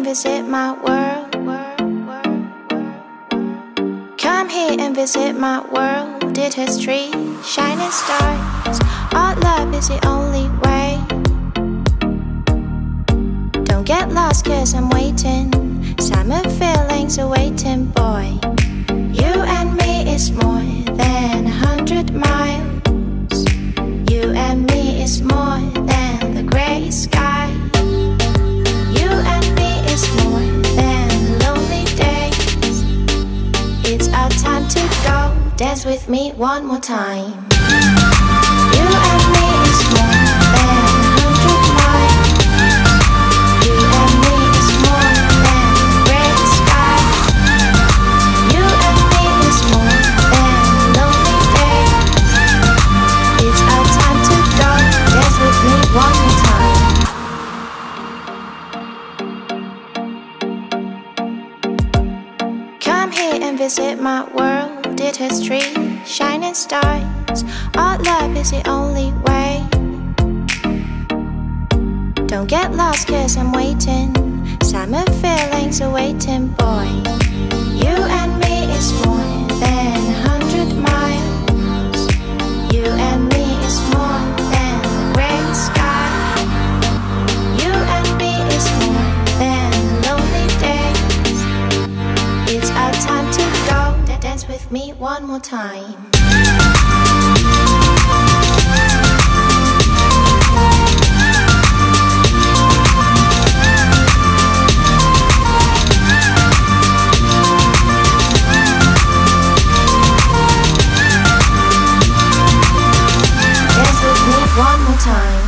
visit my world. Come here and visit my world. It has trees, shining stars. Our love is the only way. Don't get lost, cause I'm waiting. Summer feelings are waiting, boy. You and me is more than 100 miles. You and me is more than the gray sky. You and me is more than lonely days. It's our time to go. Dance with me one more time. You and me is more than 100 miles. You and me is more than the gray sky. You and me is more than lonely days. It's our time to go. Dance with me one more time. Come here and visit my world. It has trees, shining stars. Our love is the only way. Don't get lost, cause I'm waiting. Summer feelings are waiting, boy. You and me is more than 100 miles. You and me is more than the gray sky. You and me is more than lonely days. It's our time to go. Dance with me one more time. Dance with me one more time.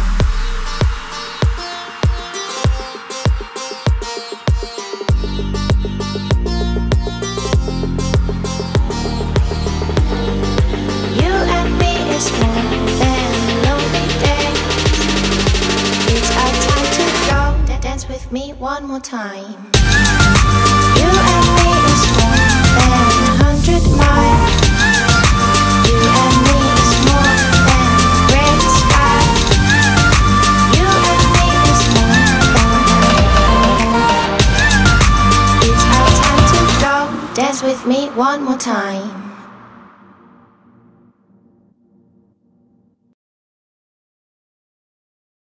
You and me is more than lonely days. It's our time to go. Dance with me one more time. You and me is more than 100 miles. You and me is more than the gray sky. You and me is more than. It's our time to go. Dance with me one more time.